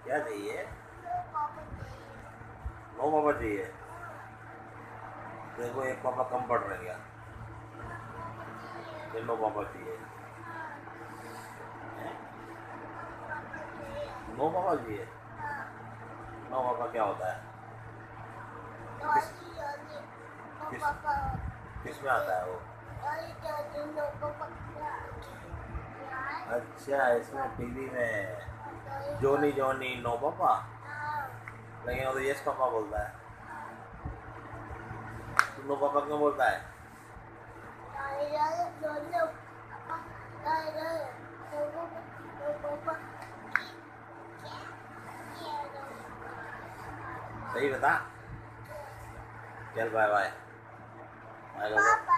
क्या चाहिए? नो पापा चाहिए। देखो एक पापा कम पड़ रहे क्या? ये नो पापा चाहिए। हैं? नो पापा चाहिए। नो पापा क्या होता है? किस किस किस में आता है वो? अच्छा इसमें टीवी में जोनी जोनी नो पापा, लेकिन वो तो यस पापा बोलता है। तू नो पापा क्यों बोलता है? सही बता। चल बाय बाय। बाय।